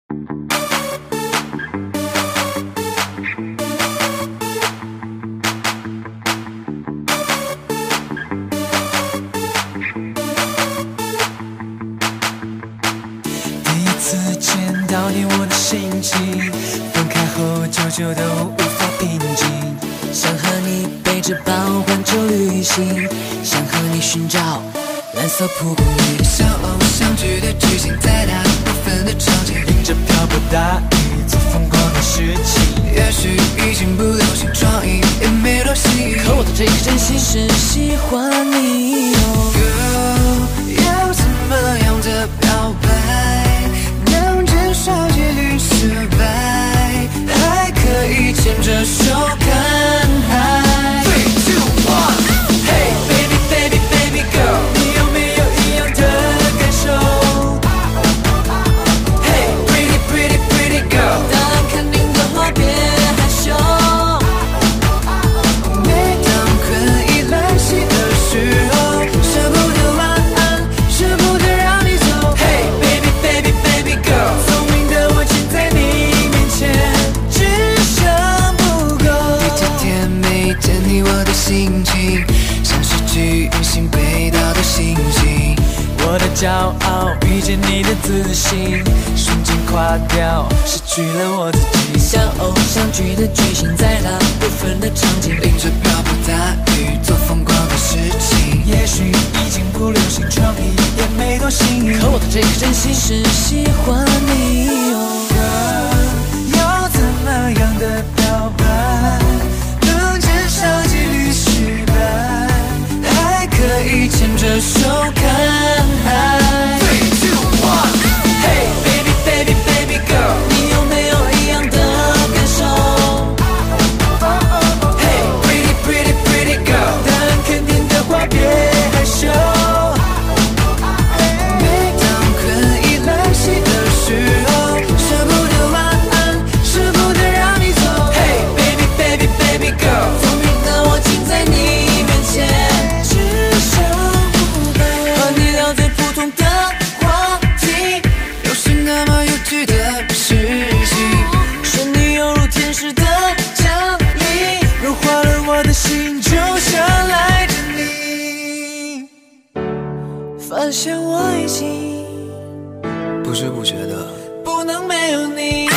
第一次见到你，我的心情分开后久久都无法平静。 想和你背着包环球旅行，想和你寻找蓝色蒲公英。 像偶像剧的剧情，在大部分的场景， 迎着瓢泼大雨做疯狂的事情。 也许已经不流行创意，也没多新意， 可我的这颗真心是喜欢你哦。 Girl， 要怎么样的表白，能减少几率失败，还可以牵着手看海。3、2、1 Hey baby baby baby girl， 你有没有一样的感受 Hey pretty pretty pretty girl， 答案肯定的话别害羞。 每当困意来袭的时候，舍不得晚安，舍不得让你走。 Hey baby baby baby girl， 聪明的我竟在你面前只剩不够。 一天天没见你，我的心情像是去远行北岛的星星。 我的骄傲遇见你的自信，瞬间垮掉，失去了我自己。 像偶像剧的剧情，在大部分的场景， 淋着瓢泼大雨做疯狂的事情。 也许已经不流行创意，也没多新颖。 可我的这颗真心是喜欢你哦。 要怎么样的表白，能减少几率失败， 还可以牵着手看海。 3、2、1 Hey baby baby baby girl， 你有没有一样的感受 Hey pretty pretty pretty girl， 答案肯定的话别害羞。 每当困意来袭的时候，舍不得晚安，舍不得让你走。 Hey baby baby baby girl， 聪明的我竟在你面前只剩不够。和你聊最普通的话题， 又是那么有趣的事情。 是你犹如天使的降临， 融化了我的心，就像赖着你。 发现我已经不知不觉的， 不能没有你。